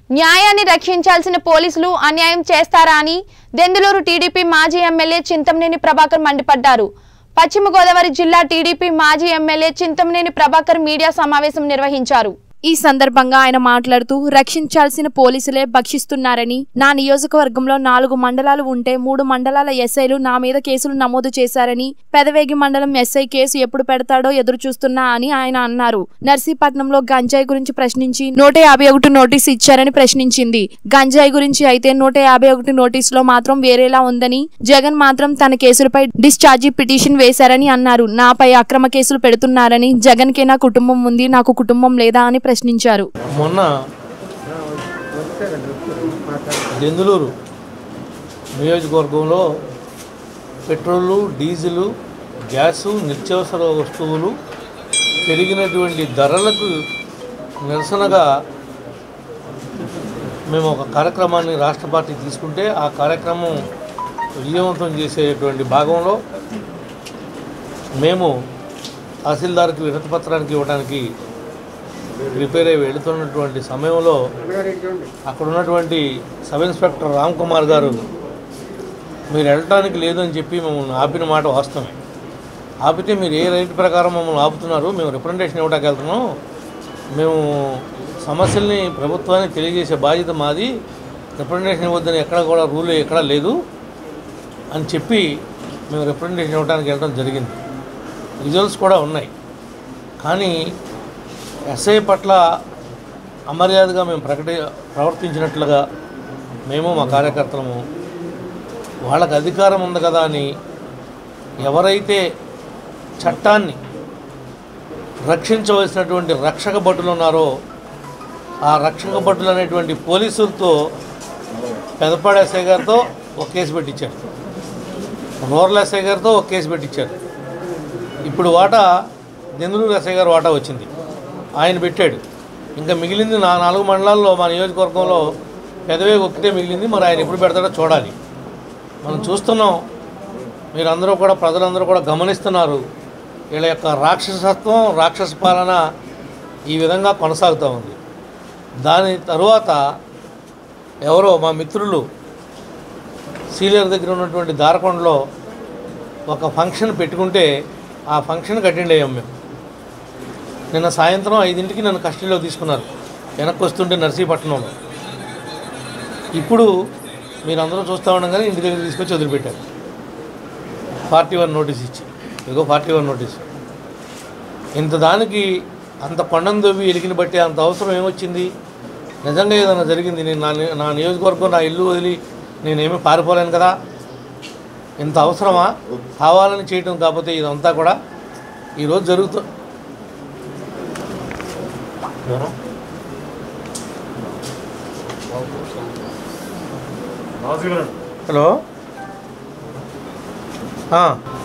న్యాయాన్ని రక్షించాల్సిన పోలీసులు అన్యాయం చేస్తారా అని దెందులూరు టీడీపీ మాజీ ఎమ్మెల్యే చింతమనేని ప్రభాకర్ మండిపడ్డారు. పశ్చిమ గోదావరి జిల్లా టీడీపీ మాజీ ఎమ్మెల్యే చింతమనేని ప్రభాకర్ మీడియా సమావేశం నిర్వహించారు. ఈ సందర్భంగా ఆయన మాట్లాడుతూ రక్షించాల్సిన పోలీసులే భక్షిస్తున్నారని, నా నియోజకవర్గంలో 4 మండలాలు ఉంటే 3 మండలాల ఎస్ఐలు నా మీద కేసులు నమోదు చేశారని, పెదవేగి మండలం ఎస్ఐ కేసు ఎప్పుడు పెడతాడో ఎదురు చూస్తున్నా అని ఆయన అన్నారు. నర్సీపట్నంలో గంజాయి గురించి ప్రశ్నించి 151 నోటీసు ఇచ్చారని ప్రశ్నించింది. గంజాయి గురించి అయితే 151 నోటీసులో మాత్రం వేరేలా ఉందని, జగన్ మాత్రం తన కేసులపై డిశ్చార్జి పిటిషన్ వేశారని అన్నారు. నాపై అక్రమ కేసులు పెడుతున్నారని, జగన్ కే నా కుటుంబం ఉంది, నాకు కుటుంబం లేదా అని ప్రశ్నించారు. మొన్న దెందులూరు నియోజకవర్గంలో పెట్రోలు, డీజిలు, గ్యాసు, నిత్యావసర వస్తువులు పెరిగినటువంటి ధరలకు నిరసనగా మేము ఒక కార్యక్రమాన్ని రాష్ట్ర పార్టీ తీసుకుంటే ఆ కార్యక్రమం విజయవంతం చేసేటువంటి భాగంలో మేము తహసీల్దార్కి వినతి పత్రానికి ఇవ్వడానికి ప్రిపేర్ అయ్యి వెళుతున్నటువంటి సమయంలో అక్కడ ఉన్నటువంటి సబ్ ఇన్స్పెక్టర్ రామ్ కుమార్ గారు మీరు వెళ్ళటానికి లేదని చెప్పి మమ్మల్ని ఆపిన మాట వాస్తవమే. ఆపితే మీరు ఏ రైట్ ప్రకారం మమ్మల్ని ఆపుతున్నారు, మేము రిప్రజెంటేషన్ ఇవ్వడానికి వెళ్తున్నాం, మేము సమస్యల్ని ప్రభుత్వానికి తెలియజేసే బాధ్యత మాది, రిప్రజెంటేషన్ ఇవ్వద్దని ఎక్కడ కూడా రూల్ ఎక్కడా లేదు అని చెప్పి మేము రిప్రజెంటేషన్ ఇవ్వడానికి వెళ్ళడం జరిగింది. రిజల్ట్స్ కూడా ఉన్నాయి. కానీ ఎస్ఐ పట్ల అమర్యాదగా మేము ప్రవర్తించినట్లుగా మేము మా కార్యకర్తలము వాళ్ళకి అధికారం ఉంది కదా అని ఎవరైతే చట్టాన్ని రక్షించవలసినటువంటి రక్షక భటులు ఉన్నారో ఆ రక్షక భటులు అనేటువంటి పోలీసులతో పెదపాడు ఎస్ఐ గారితో ఒక కేసు పెట్టించారు, రూరల్ ఎస్ఐ గారితో ఒక కేసు పెట్టించారు. ఇప్పుడు వాటా దెందులూరు ఎస్ఐ గారు వాటా వచ్చింది, ఆయన పెట్టాడు. ఇంకా మిగిలింది 4 మండలాల్లో మా నియోజకవర్గంలో పెదవేగి ఒక్కటే మిగిలింది. మరి ఆయన ఎప్పుడు పెడతాడో చూడాలి. మనం చూస్తున్నాం, మీరందరూ కూడా ప్రజలందరూ కూడా గమనిస్తున్నారు. వీళ్ళ యొక్క రాక్షసత్వం, రాక్షస పాలన ఈ విధంగా కొనసాగుతూ ఉంది. దాని తరువాత ఎవరో మా మిత్రులు సీలియర్ దగ్గర ఉన్నటువంటి దారకొండలో ఒక ఫంక్షన్ పెట్టుకుంటే ఆ ఫంక్షన్కి అటెండ్ అయ్యాం మేము. నిన్న సాయంత్రం 5ంటికి నన్ను కస్టడీలో తీసుకున్నారు, వెనక్కి వస్తుంటే నర్సీపట్నంలో. ఇప్పుడు మీరందరూ చూస్తూ ఉండగానే ఇంటి దగ్గర తీసుకొచ్చి వదిలిపెట్టారు. 41 నోటీస్ ఇచ్చి, ఇదిగో 41 నోటీసు. ఇంత దానికి అంత కొండను దొవ్వి ఎలికిని బట్టి అంత అవసరం ఏమొచ్చింది? నిజంగా ఏదైనా జరిగింది, నేను నా నియోజకవర్గం, నా ఇల్లు వదిలి నేనేమీ పారిపోలేను కదా. ఇంత అవసరమా? కావాలని చేయటం కాకపోతే ఇదంతా కూడా ఈరోజు జరుగుతుంది. హలో